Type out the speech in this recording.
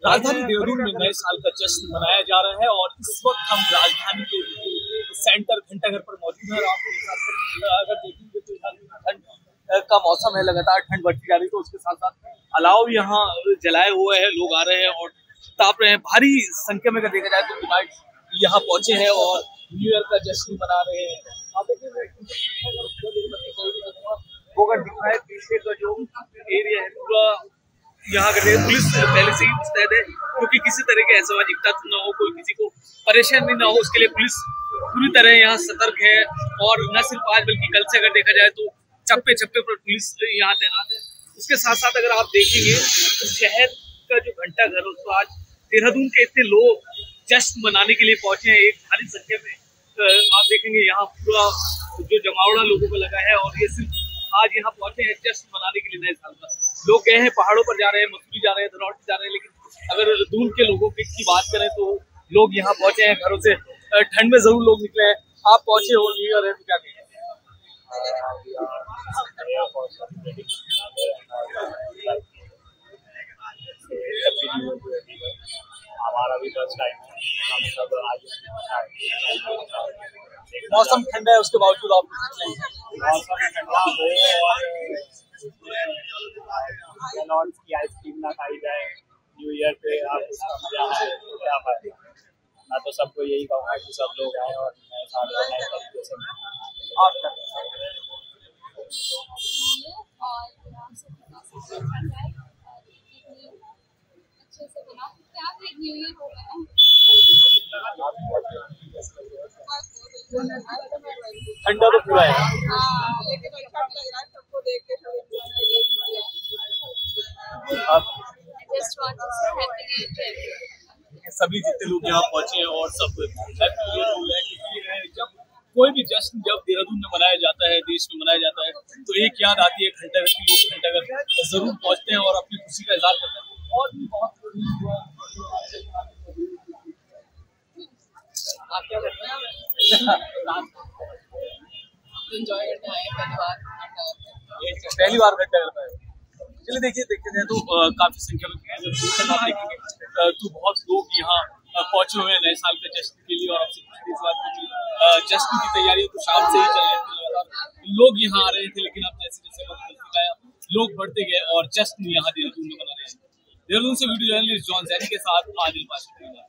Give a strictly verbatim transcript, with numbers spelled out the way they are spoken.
राजधानी देहरादून में नए साल का जश्न मनाया जा रहा है और इस वक्त हम राजधानी के सेंटर घंटाघर पर मौजूद है। आप अगर देखेंगे तो ठंड का मौसम है, लगातार ठंड बढ़ती जा रही है, तो उसके साथ साथ अलाव यहाँ जलाए हुए हैं, लोग आ रहे हैं और ताप रहे हैं। भारी संख्या में अगर देखा जाए तो डिवाइड यहाँ पहुंचे हैं और न्यू ईयर का जश्न मना रहे हैं। आप देखिए वो अगर दिख रहा है पीछे का जो एरिया है पूरा, यहाँ का पुलिस पहले से ही मुस्तैद है क्योंकि किसी तरह की असामाजिक तत्व न हो, कोई किसी को परेशानी न हो, उसके लिए पुलिस पूरी तरह यहाँ सतर्क है। और न सिर्फ आज बल्कि कल से अगर देखा जाए तो चप्पे चप्पे पर पुलिस यहाँ तैनात है। उसके साथ साथ अगर आप देखेंगे तो शहर का जो घंटा घर है उसको आज देहरादून के इतने लोग जश्न मनाने के लिए पहुंचे हैं एक भारी संख्या में। आप देखेंगे यहाँ पूरा जो जमावड़ा लोगों को लगा है और ये सिर्फ आज यहाँ पहुंचे हैं जश्न मनाने के लिए नए साल का। लोग गए हैं, पहाड़ों पर जा रहे हैं, मसूरी जा रहे हैं, धनौल्टी जा रहे हैं, लेकिन अगर दून के लोगों की बात करें तो लोग यहाँ पहुंचे हैं घरों से। ठंड में जरूर लोग निकले हैं। आप पहुंचे हो न्यू ईयर है तो क्या कहेंगे? हमारा भी फर्स्ट टाइम है, हम सब आज मौसम ठंडा है उसके बावजूद आप मौसम ठंडा हो और की आइसक्रीम ना खाई जाए न्यू ईयर पे, आप उसका मजा है क्या पाए। मैं तो सबको यही कहूँगा कि सब लोग आए और नए साल को नए तरीके से ठंडा तो पूरा है, लेकिन अच्छा लग रहा है सबको देख के। सभी जितने लोग यहाँ पहुंचे हैं और सब हैप्पी न्यू ईयर बोल रहे हैं क्योंकि जब कोई भी जश्न जब देहरादून में मनाया जाता है, देश में मनाया जाता है, तो एक याद आती है घंटाघर की। लोग घंटाघर जरूर पहुंचते हैं और अपनी खुशी का इजहार करते हैं। और भी बहुत आप क्या करते हैं? एंजॉय करते हैं पहली बार पहली बार घंटाघर पर। चलिए देखिए, देखते जाए तो आ, काफी संख्या में आप देखेंगे तो बहुत लोग यहाँ पहुंचे हुए हैं नए साल के जश्न के लिए। और आपसे पूछते इस बात की जश्न की तैयारी तो शाम से ही चल रही थी, लगातार लोग यहाँ आ रहे थे, लेकिन अब जैसे जैसे वक्त आया लोग बढ़ते गए और जश्न यहाँ देहरादून में मना रहे हैं। देहरादून से वीडियो जर्नलिस्ट जॉन जैनी के साथ आदिल पाशा।